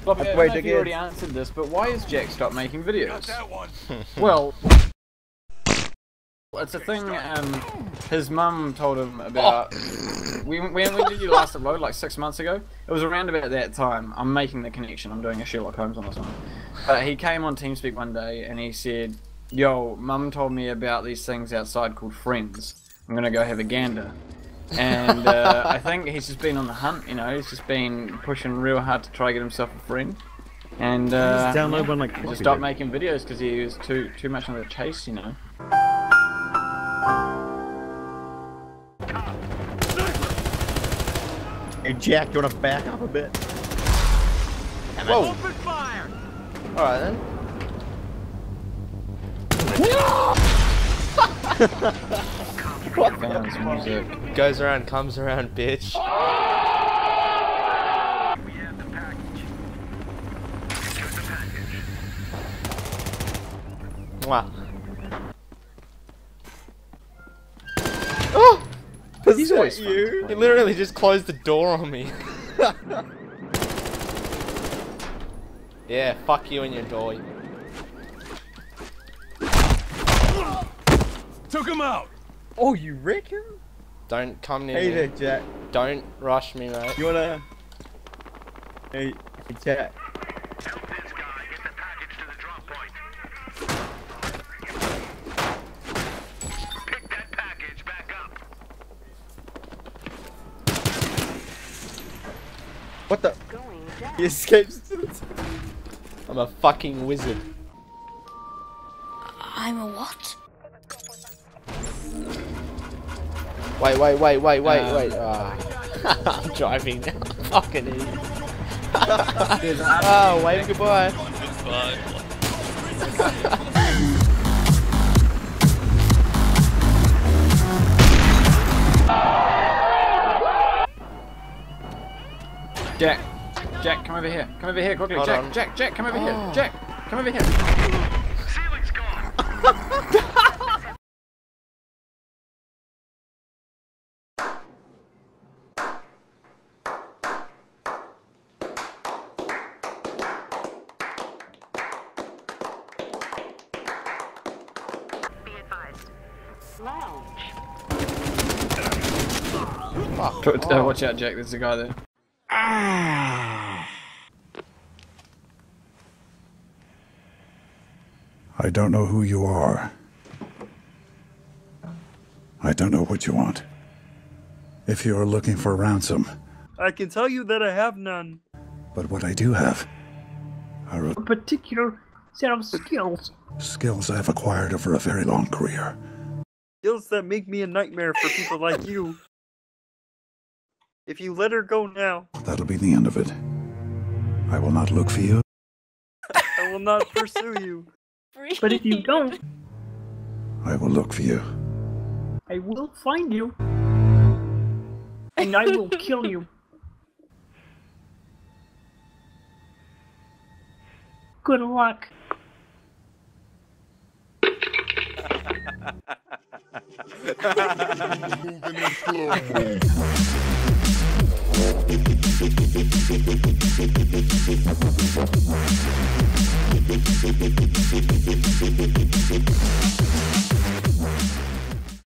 Floppy, I don't know if you already answered this, but why has Jack stopped making videos? Well, it's a thing his mum told him about. When did you last upload? Like 6 months ago? It was around about that time. I'm making the connection. I'm doing a Sherlock Holmes on this one. But he came on TeamSpeak one day and he said, "Yo, mum told me about these things outside called friends. I'm gonna go have a gander." And I think he's just been on the hunt, you know, he's just been pushing real hard to try to get himself a friend. And just download one like he just stopped making videos because he was too much on the chase, you know. Hey Jack, you wanna back up a bit? Whoa! Open fire! Alright then. What fans music? Goes around, comes around, bitch. We have the package. Here's the package. Mwah. Oh! He's always you. He literally just closed the door on me. Yeah, fuck you and your door. Took him out! Oh, you reckon? Don't come near Hey me. there, Jack. Don't rush me, mate. You wanna... Hey Jack. Help this guy get the package to the drop point. Pick that package back up. What the? He escapes to the I'm a fucking wizard. I'm a what? Wait. Ah. I'm driving now. Fucking idiot. Oh, wave goodbye. Jack, come over here. Come over here quickly. Hold Jack, on. Jack, come over here. Jack, come over here. Ceiling's gone. Be advised. Lounge. Fuck. Watch out, Jack. There's a guy there. I don't know who you are. I don't know what you want. If you are looking for ransom, I can tell you that I have none. but what I do have are A particular set of skills. skills I have acquired over a very long career. Skills that make me a nightmare for people like you. If you let her go now, That'll be the end of it. I will not look for you. I will not pursue you. But if you don't, I will look for you. I will find you. And I will kill you. Good luck. Moving and